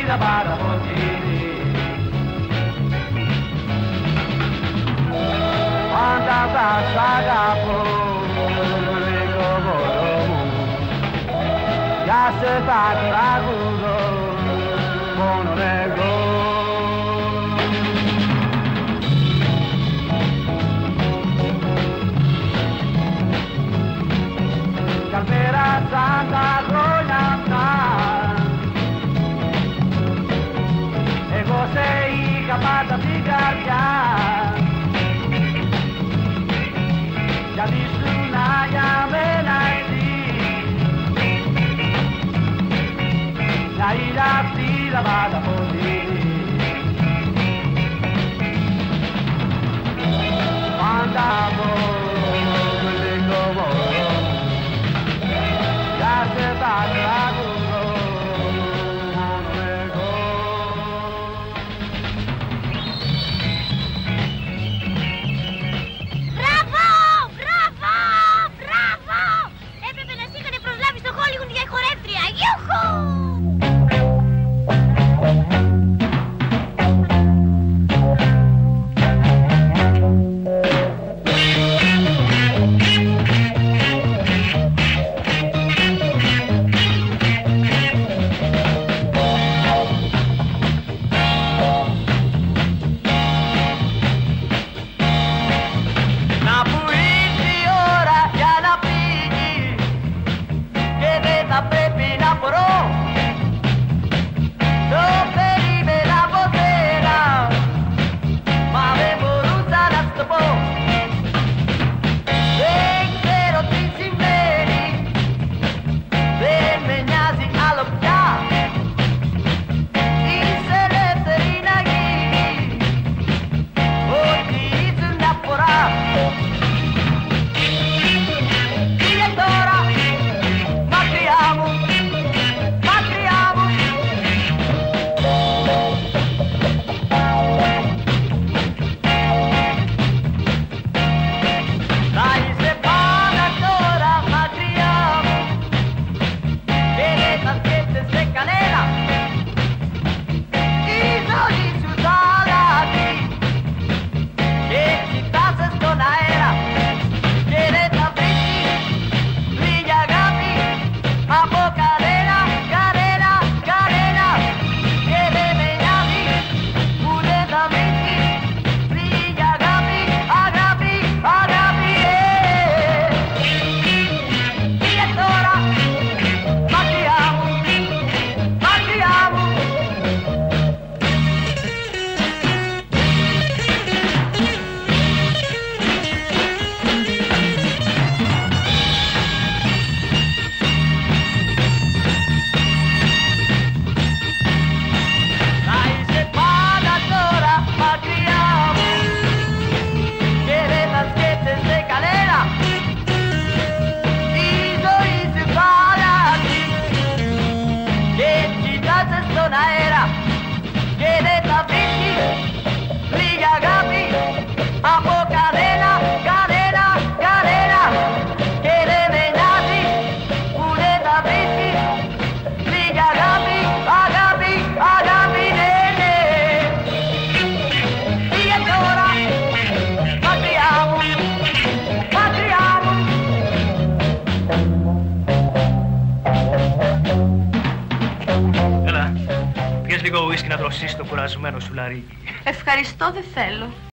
la barra Bottini. Quanta saga ya se está tragando con el ego. Calpera Santa Roñata ego sei capata di garglia ya di suna ya menai la ira si la vada così andavo le como ya se va tragando Μπράβο! Μπράβο! Μπράβο! Έπρεπε να σ' είχανε προσλάβει στο Hollywood για χορεύτρια. Γιούχου! Λίγο ουίσκι να δροσίσεις το κουρασμένο σου λαρίκι. Ευχαριστώ, δεν θέλω.